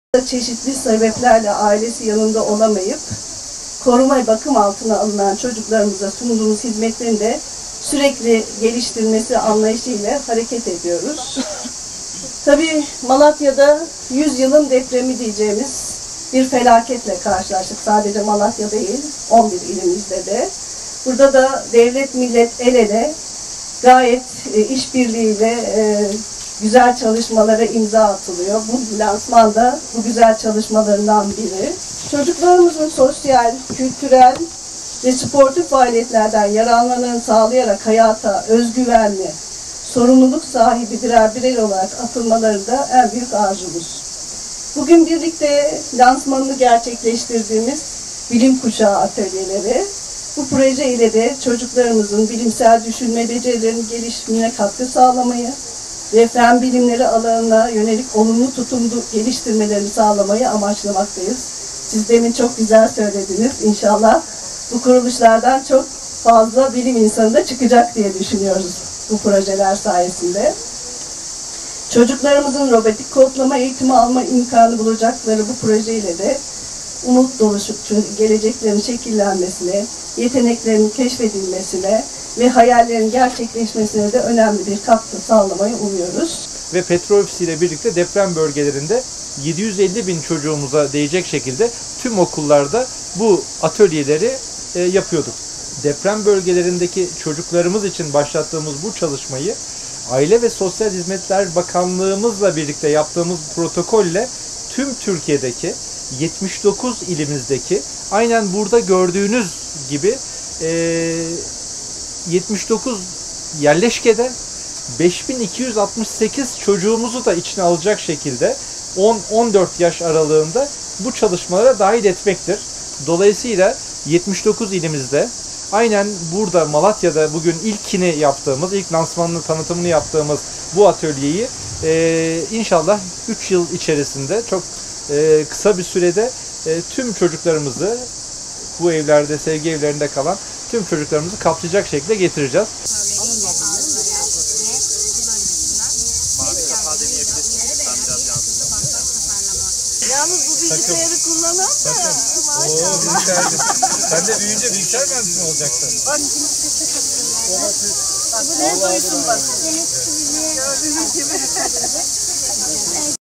Çeşitli sebeplerle ailesi yanında olamayıp koruma ve bakım altına alınan çocuklarımıza sunduğumuz hizmetlerin de sürekli geliştirilmesi anlayışıyla hareket ediyoruz. Tabii Malatya'da 100 yılın depremi diyeceğimiz bir felaketle karşılaştık. Sadece Malatya değil, 11 ilimizde de. Burada da devlet millet el ele gayet işbirliğiyle güzel çalışmalara imza atılıyor. Bu lansman da bu güzel çalışmalarından biri. Çocuklarımızın sosyal, kültürel ve sportif faaliyetlerden yararlanmalarını sağlayarak hayata özgüvenli, sorumluluk sahibi birer birey olarak atılmaları da en büyük arzumuz. Bugün birlikte lansmanını gerçekleştirdiğimiz bilim kuşağı atölyeleri, bu proje ile de çocuklarımızın bilimsel düşünme becerilerinin gelişimine katkı sağlamayı ve fen bilimleri alanına yönelik olumlu tutumlu geliştirmelerini sağlamayı amaçlamaktayız. Siz demin çok güzel söylediniz. İnşallah bu kuruluşlardan çok fazla bilim insanı da çıkacak diye düşünüyoruz bu projeler sayesinde. Çocuklarımızın robotik kodlama eğitimi alma imkanı bulacakları bu projeyle de umut dolu geleceklerin şekillenmesine, yeteneklerin keşfedilmesine ve hayallerin gerçekleşmesine de önemli bir katkı sağlamayı umuyoruz. Ve Petrol Ofisi ile birlikte deprem bölgelerinde 750 bin çocuğumuza değecek şekilde tüm okullarda bu atölyeleri yapıyorduk. Deprem bölgelerindeki çocuklarımız için başlattığımız bu çalışmayı Aile ve Sosyal Hizmetler Bakanlığımızla birlikte yaptığımız protokolle tüm Türkiye'deki 79 ilimizdeki aynen burada gördüğünüz gibi 79 yerleşkede 5268 çocuğumuzu da içine alacak şekilde 10-14 yaş aralığında bu çalışmalara dahil etmektir. Dolayısıyla 79 ilimizde aynen burada Malatya'da bugün ilkini yaptığımız, ilk lansmanını, tanıtımını yaptığımız bu atölyeyi inşallah 3 yıl içerisinde çok kısa bir sürede tüm çocuklarımızı, bu evlerde, sevgi evlerinde kalan tüm çocuklarımızı kapsayacak şekilde getireceğiz. Yalnız bu bilgisayarı kullanalım da. Sen de büyüyünce bilgisayar mühendisi mi olacaksın? Bak. Bu ne duysun bak. Gördüğünüz gibi.